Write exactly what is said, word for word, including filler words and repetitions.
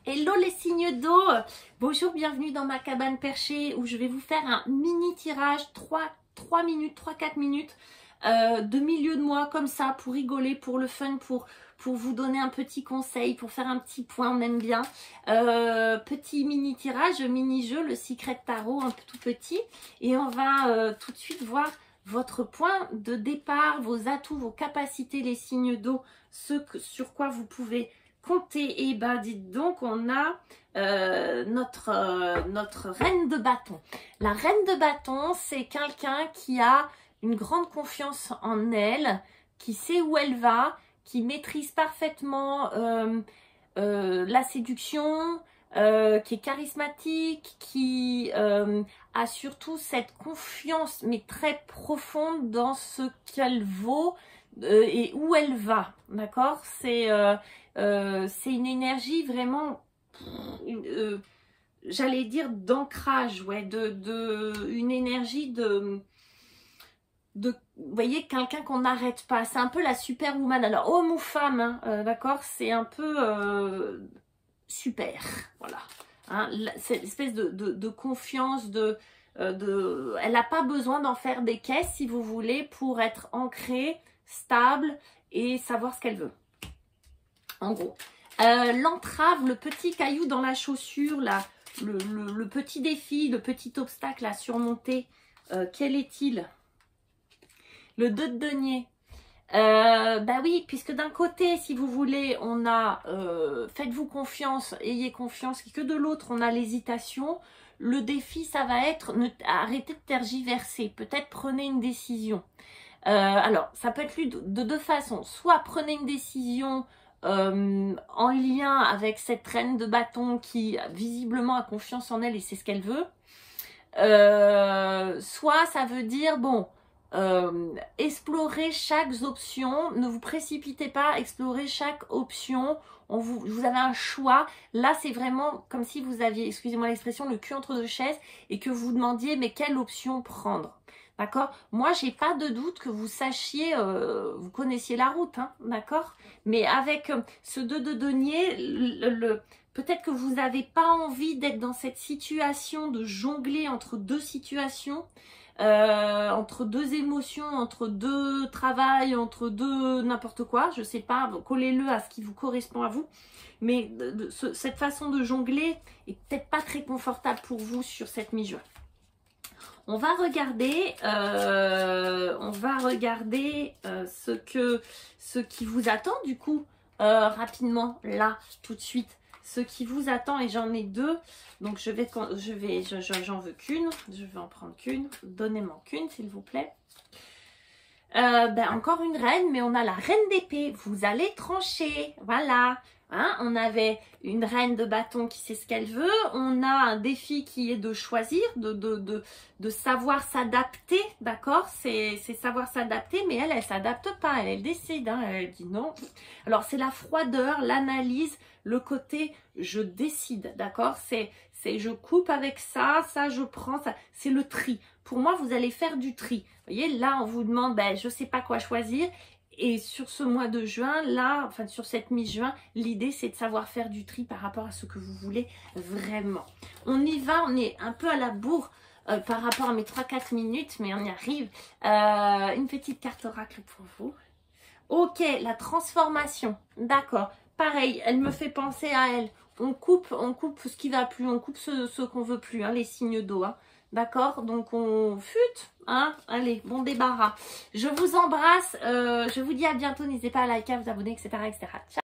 Hello les signes d'eau, bonjour, bienvenue dans ma cabane perchée où je vais vous faire un mini tirage, trois minutes, trois quatre minutes euh, de milieu de mois comme ça pour rigoler, pour le fun, pour, pour vous donner un petit conseil, pour faire un petit point, on aime bien. Euh, petit mini tirage, mini jeu, le Secret Tarot, un tout petit, et on va euh, tout de suite voir votre point de départ, vos atouts, vos capacités, les signes d'eau, ce que, sur quoi vous pouvez compter. Et ben dites donc, on a euh, notre, euh, notre reine de bâton. La reine de bâton, c'est quelqu'un qui a une grande confiance en elle, qui sait où elle va, qui maîtrise parfaitement euh, euh, la séduction, euh, qui est charismatique, qui euh, a surtout cette confiance, mais très profonde dans ce qu'elle vaut euh, et où elle va, d'accord? C'est euh, euh, c'est une énergie vraiment, euh, j'allais dire d'ancrage, ouais, de, de, une énergie de... de vous voyez, quelqu'un qu'on n'arrête pas. C'est un peu la superwoman. Alors, homme ou femme, hein, euh, d'accord, c'est un peu euh, super, voilà. Hein, cette espèce de, de, de confiance, de, euh, de... elle n'a pas besoin d'en faire des caisses, si vous voulez, pour être ancrée, stable et savoir ce qu'elle veut. En gros, euh, l'entrave, le petit caillou dans la chaussure, là, le, le, le petit défi, le petit obstacle à surmonter, euh, quel est-il? Le deux de denier. Euh, bah oui, puisque d'un côté, si vous voulez, on a euh, faites-vous confiance, ayez confiance, que de l'autre, on a l'hésitation. Le défi, ça va être ne, arrêtez de tergiverser. Peut-être prenez une décision. Euh, alors, ça peut être lu de, de deux façons. Soit prenez une décision euh, en lien avec cette reine de bâton qui visiblement a confiance en elle et c'est ce qu'elle veut. Euh, soit ça veut dire, bon, Euh, explorez chaque option, ne vous précipitez pas, explorez chaque option, on vous, vous avez un choix. Là c'est vraiment comme si vous aviez, excusez-moi l'expression, le cul entre deux chaises et que vous demandiez mais quelle option prendre, d'accord? Moi j'ai pas de doute que vous sachiez, euh, vous connaissiez la route, hein, d'accord? Mais avec euh, ce deux de denier, le, le, peut-être que vous n'avez pas envie d'être dans cette situation de jongler entre deux situations. Euh, entre deux émotions, entre deux travail, entre deux n'importe quoi, je sais pas, collez-le à ce qui vous correspond à vous, mais de, de, ce, cette façon de jongler est peut-être pas très confortable pour vous sur cette mi-juin. On va regarder, euh, on va regarder euh, ce que, ce qui vous attend du coup, euh, rapidement, là, tout de suite. Ce qui vous attend, et j'en ai deux, donc je vais, je vais, j'en je, j'en veux qu'une, je vais en prendre qu'une, donnez-moi qu'une s'il vous plaît. Euh, ben encore une reine, mais on a la reine d'épée, vous allez trancher, voilà. Hein, on avait une reine de bâton qui sait ce qu'elle veut, on a un défi qui est de choisir, de, de, de, de savoir s'adapter, d'accord, c'est savoir s'adapter, mais elle, elle s'adapte pas, elle, elle décide, hein, elle dit non. Alors c'est la froideur, l'analyse, le côté je décide, d'accord, c'est je coupe avec ça, ça je prends, ça c'est le tri. Pour moi, vous allez faire du tri. Vous voyez, là, on vous demande, ben, je sais pas quoi choisir. Et sur ce mois de juin, là, enfin sur cette mi-juin, l'idée c'est de savoir faire du tri par rapport à ce que vous voulez vraiment. On y va, on est un peu à la bourre euh, par rapport à mes trois quatre minutes, mais on y arrive. Euh, une petite carte oracle pour vous. Ok, la transformation, d'accord. Pareil, elle me fait penser à elle. On coupe, on coupe ce qui va plus, on coupe ce, ce qu'on veut plus, hein, les signes d'eau. Hein. D'accord, donc on fute, hein, allez, bon débarras. Je vous embrasse, euh, je vous dis à bientôt, n'hésitez pas à liker, à vous abonner, et cetera et cetera. Ciao.